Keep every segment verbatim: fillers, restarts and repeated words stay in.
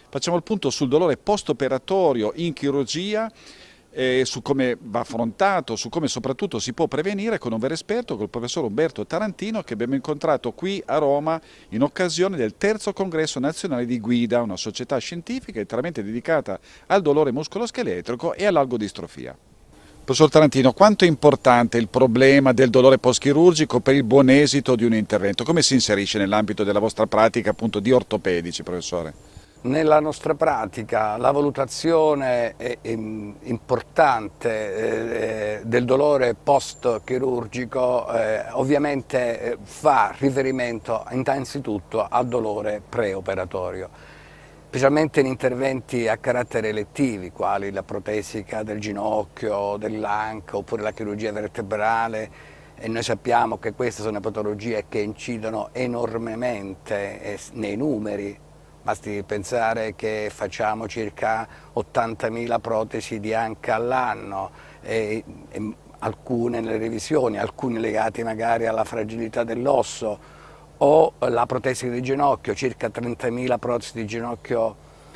Facciamo il punto sul dolore post-operatorio in chirurgia, eh, su come va affrontato, su come soprattutto si può prevenire, con un vero esperto, col professor Umberto Tarantino, che abbiamo incontrato qui a Roma in occasione del terzo congresso nazionale di Guida, una società scientifica interamente dedicata al dolore muscoloscheletrico e all'algodistrofia. Professor Tarantino, quanto è importante il problema del dolore post-chirurgico per il buon esito di un intervento? Come si inserisce nell'ambito della vostra pratica appunto di ortopedici, professore? Nella nostra pratica la valutazione è importante eh, del dolore post-chirurgico eh, ovviamente fa riferimento innanzitutto al dolore preoperatorio, specialmente in interventi a carattere elettivi, quali la protesica del ginocchio, dell'anca oppure la chirurgia vertebrale, e noi sappiamo che queste sono patologie che incidono enormemente nei numeri. Basti pensare che facciamo circa ottantamila protesi di anca all'anno, e, e alcune nelle revisioni, alcune legate magari alla fragilità dell'osso, o la protesi di ginocchio, circa trentamila protesi di ginocchio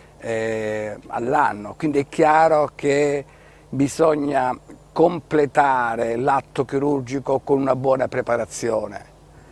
eh, all'anno. Quindi è chiaro che bisogna completare l'atto chirurgico con una buona preparazione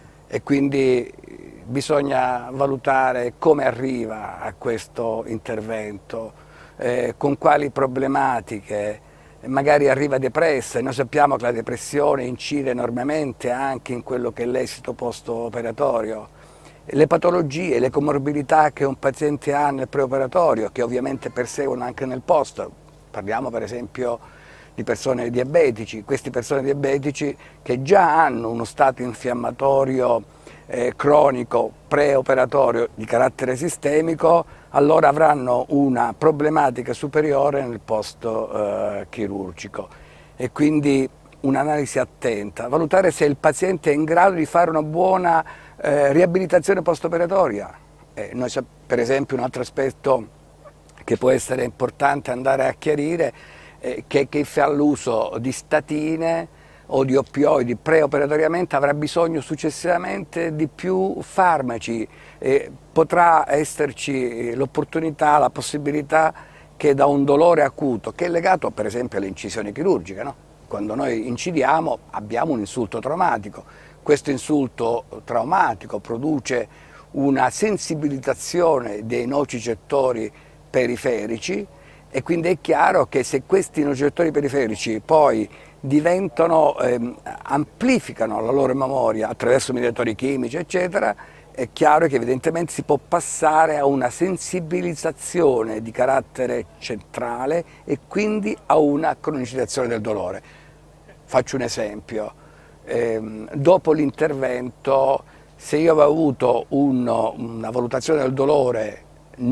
e quindi bisogna valutare come arriva a questo intervento, eh, con quali problematiche, magari arriva depressa, e noi sappiamo che la depressione incide enormemente anche in quello che è l'esito post-operatorio. Le patologie, le comorbidità che un paziente ha nel preoperatorio, che ovviamente perseguono anche nel post, parliamo per esempio di persone diabetici, queste persone diabetici che già hanno uno stato infiammatorio eh, cronico preoperatorio di carattere sistemico, allora avranno una problematica superiore nel post eh, chirurgico, e quindi un'analisi attenta, valutare se il paziente è in grado di fare una buona eh, riabilitazione post-operatoria. Eh, noi, per esempio, un altro aspetto che può essere importante andare a chiarire è che chi fa l'uso di statine o di oppioidi preoperatoriamente avrà bisogno successivamente di più farmaci, eh, potrà esserci l'opportunità, la possibilità che da un dolore acuto, che è legato per esempio alle incisioni chirurgiche, no? Quando noi incidiamo abbiamo un insulto traumatico, questo insulto traumatico produce una sensibilizzazione dei nocicettori periferici, e quindi è chiaro che se questi nocicettori periferici poi diventano, ehm, amplificano la loro memoria attraverso mediatori chimici eccetera, è chiaro che evidentemente si può passare a una sensibilizzazione di carattere centrale e quindi a una cronicizzazione del dolore. Faccio un esempio, ehm, dopo l'intervento, se io avevo avuto un, una valutazione del dolore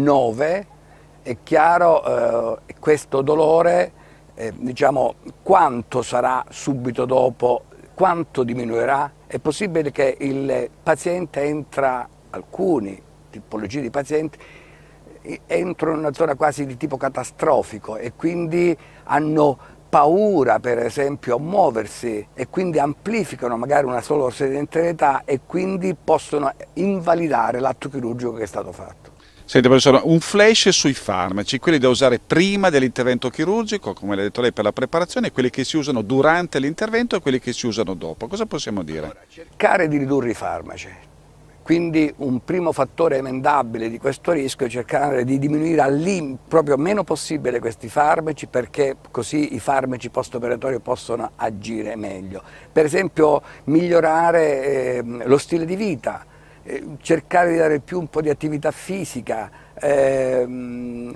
nove, è chiaro eh, questo dolore, eh, diciamo, quanto sarà subito dopo, quanto diminuirà. È possibile che il paziente entra, alcuni tipologie di pazienti, entrano in una zona quasi di tipo catastrofico e quindi hanno paura per esempio a muoversi e quindi amplificano magari una solo sedentarietà e quindi possono invalidare l'atto chirurgico che è stato fatto. Senti professore, un flash sui farmaci, quelli da usare prima dell'intervento chirurgico, come l'ha detto lei, per la preparazione, quelli che si usano durante l'intervento e quelli che si usano dopo. Cosa possiamo dire? Allora, cercare di ridurre i farmaci, quindi un primo fattore emendabile di questo rischio è cercare di diminuire al proprio meno possibile questi farmaci, perché così i farmaci post-operatori possono agire meglio. Per esempio migliorare eh, lo stile di vita, cercare di dare più un po' di attività fisica, ehm,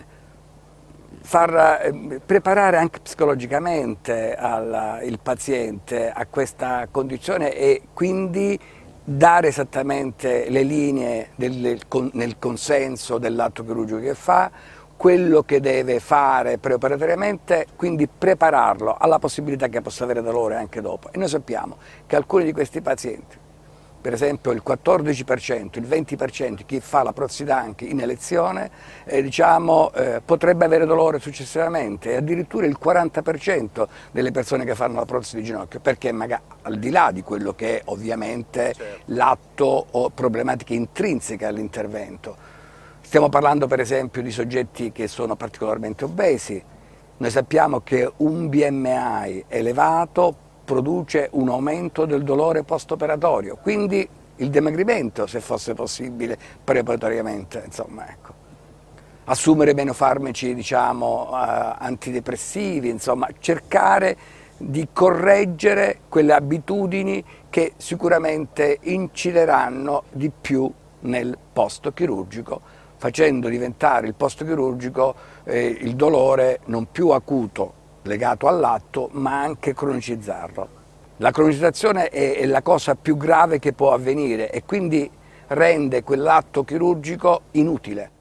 far eh, preparare anche psicologicamente al, il paziente a questa condizione e quindi dare esattamente le linee del, nel consenso dell'atto chirurgico che fa, quello che deve fare preoperatoriamente, quindi prepararlo alla possibilità che possa avere dolore anche dopo. E noi sappiamo che alcuni di questi pazienti, per esempio il quattordici per cento, il venti per cento chi fa la protesi d'anca in elezione eh, diciamo, eh, potrebbe avere dolore successivamente, e addirittura il quaranta per cento delle persone che fanno la protesi di ginocchio, perché magari al di là di quello che è ovviamente certo l'atto o problematiche intrinseche all'intervento. Stiamo parlando per esempio di soggetti che sono particolarmente obesi. Noi sappiamo che un B M I elevato produce un aumento del dolore post-operatorio, quindi il dimagrimento, se fosse possibile, preoperatoriamente, insomma, ecco. Assumere meno farmaci, diciamo, eh, antidepressivi, insomma, cercare di correggere quelle abitudini che sicuramente incideranno di più nel post-chirurgico, facendo diventare il post-chirurgico eh, il dolore non più acuto legato all'atto, ma anche cronicizzarlo. La cronicizzazione è, è la cosa più grave che può avvenire e quindi rende quell'atto chirurgico inutile.